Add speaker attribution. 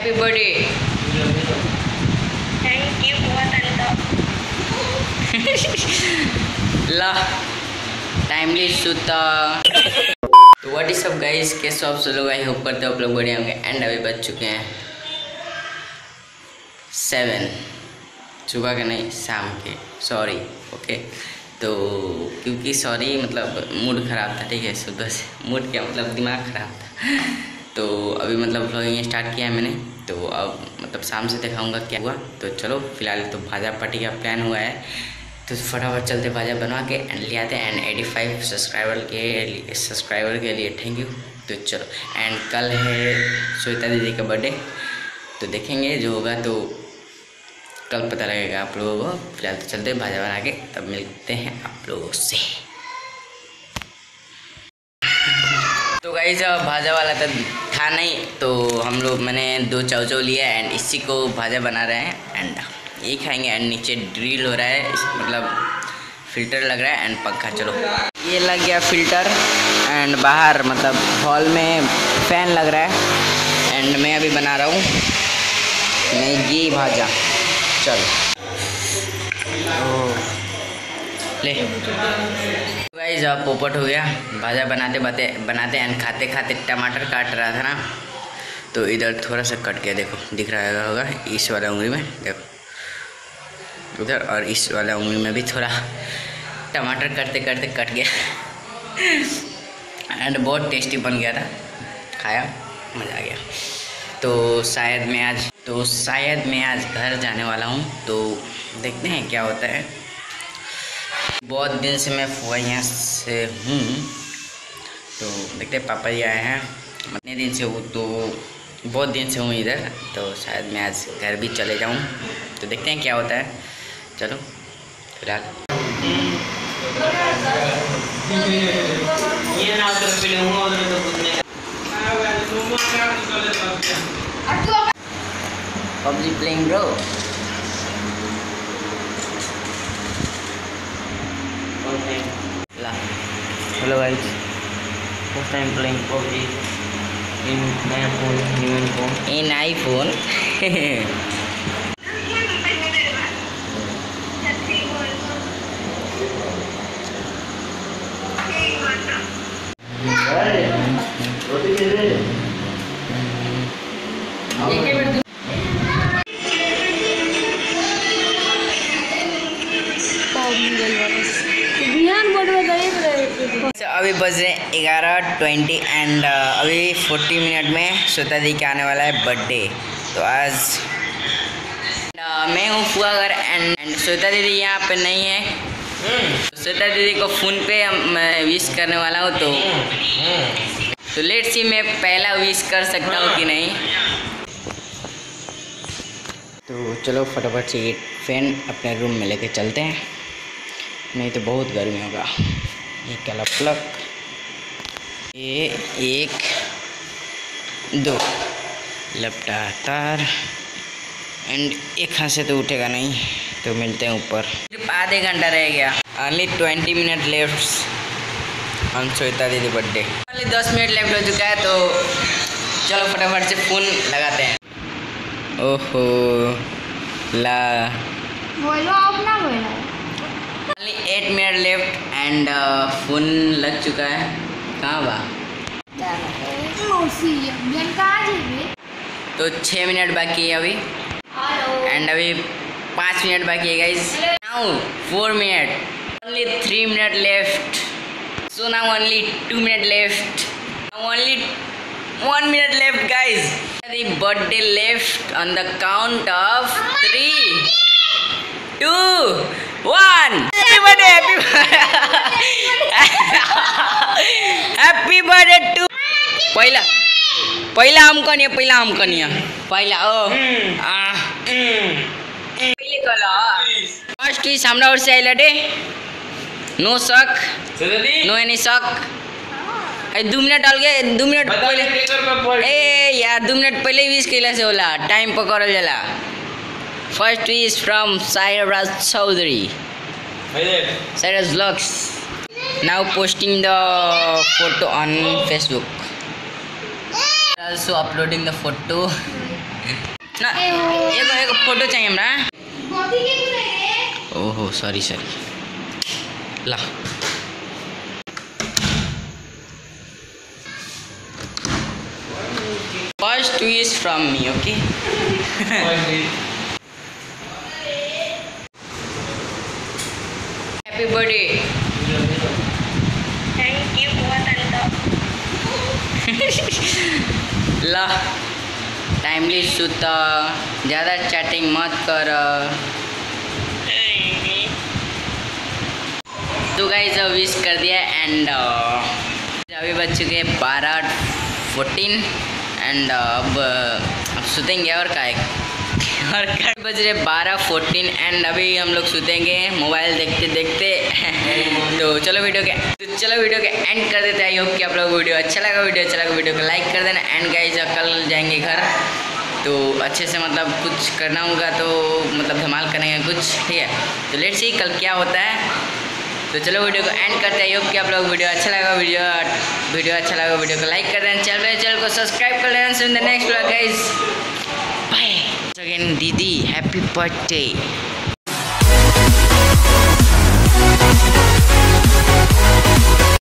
Speaker 1: Happy birthday.
Speaker 2: Thank you बहुत अंदर।
Speaker 1: ला timely सुता। तो व्हाट इज अप गाइस, कैसे आप सब लोग? आई होप करते हो आप लोग बढ़िया होंगे। एंड अभी बज चुके हैं 7 सुबह के, नहीं शाम के, सॉरी। ओके तो क्योंकि सॉरी मतलब मूड ख़राब था, ठीक है। सुबह से मूड क्या मतलब दिमाग ख़राब था। तो अभी मतलब व्लॉगिंग स्टार्ट किया है मैंने, तो अब मतलब शाम से दिखाऊंगा क्या हुआ। तो चलो फिलहाल तो भाजा पार्टी का प्लान हुआ है, तो फटाफट चलते भाजा बनवा के एंड ले आते हैं। एंड 85 सब्सक्राइबर के लिए थैंक यू। तो चलो, एंड कल है श्वेता दीदी का बर्थडे, तो देखेंगे जो होगा तो कल पता लगेगा आप लोगों को। फिलहाल तो चलते भाजा बना के तब मिलते हैं आप लोगों से। तो गाइस भाजा वाला तो था नहीं, तो हम लोग मैंने 2 चाव लिया एंड इसी को भाजा बना रहे हैं एंड ये खाएंगे। एंड नीचे ड्रिल हो रहा है, मतलब फिल्टर लग रहा है एंड पंखा। चलो ये लग गया फिल्टर एंड बाहर मतलब हॉल में फैन लग रहा है एंड मैं अभी बना रहा हूँ मैगी भाजा। चल ले गाइस, पोपट हो गया। भाजा बनाते एंड खाते खाते टमाटर काट रहा था ना, तो इधर थोड़ा सा कट गया, देखो दिख रहा होगा इस वाला उंगली में, देखो उधर, और इस वाला उंगली में भी थोड़ा टमाटर करते करते कट गया। एंड बहुत टेस्टी बन गया था, खाया मज़ा आ गया। तो शायद मैं आज घर जाने वाला हूँ, तो देखते हैं क्या होता है। बहुत दिन से मैं फुआ यहाँ से हूँ, तो देखते हैं। पापा जी आए हैं, इतने दिन से हूँ, तो बहुत दिन से हूँ इधर, तो शायद मैं आज घर भी चले जाऊँ, तो देखते हैं क्या होता है। चलो फिलहाल PUBG playing bro. Okay. La. Hello guys. First time playing PUBG in my phone, new phone. In iPhone. अभी बज रहे 11:20 एंड अभी 40 मिनट में श्वेता दी के आने वाला है बर्थडे। तो आज मैं हूँ फुआ घर एंड श्वेता दीदी यहाँ पे नहीं है। श्वेता दीदी को फ़ोन पे मैं विश करने वाला हूँ, तो लेट्स सी मैं पहला विश कर सकता हूँ कि नहीं। तो चलो फटाफट से ये फैन अपने रूम में लेके चलते हैं, नहीं तो बहुत गर्मी होगा। ये कला प्लग, ये 1 2 लपटा तार एंड एक हाथ से तो उठेगा नहीं, तो मिलते हैं ऊपर। सिर्फ आधे घंटा रह गया, only 20 minute left on Shweta दीदी बर्थडे। ओनली 10 मिनट लेफ्ट हो चुका है, तो चलो फटाफट से फ़ोन लगाते हैं। ओहो ला
Speaker 2: बोलो आप ना बोलो।
Speaker 1: Only 8 minute left and phone लग चुका है। कहाँ बा? तो 6 मिनट बाकी है अभी एंड अभी 5 मिनट बाकी है guys. Now 4 minute, only 3 minute left. So now only 2 minute left, only 1 minute left guys. The birthday left on the count of 3 2 1। Happy birthday, happy birthday to पहिला हम कनिया पहिला ओ पहिले कला फर्स्ट विश हमरा ओर से आइल डे। नो शक, नो एनी शक। 2 मिनट अलगे, 2 मिनट पहले, ए यार 2 मिनट पहले विश कैला से होला, टाइम पकड़ल जाला। First wish from Sairaj Chaudhary, Sairaj vlogs, now posting the photo on Facebook, also uploading the photo ना एक फोटो चाहिए हमरा। ओहो सॉरी ला first wish from me okay. Happy birthday.
Speaker 2: Thank you बहुत
Speaker 1: ला टाइमली सुता, ज़्यादा चैटिंग मत कर। तो गाइस विश कर दिया एंड अभी बज चुके 12:14 एंड अब सुतेंगे और का और बज रहे 12:14 एंड अभी हम लोग सुतेंगे मोबाइल देखते देखते। तो चलो वीडियो के एंड कर देते हैं। आई होप कि आप लोग वीडियो अच्छा लगा वीडियो को लाइक कर देना एंड गाइस कल जाएंगे घर तो अच्छे से मतलब कुछ करना होगा तो मतलब धमाल करेंगे कुछ, ठीक है। तो लेट्स सी कल क्या होता है। तो चलो वीडियो को एंड करते हैं। होप कि आप लोग वीडियो अच्छा लगा वीडियो को लाइक कर देना, चैनल को सब्सक्राइब कर लेना। In the next vlog guys, bye again. दीदी हैप्पी बर्थडे।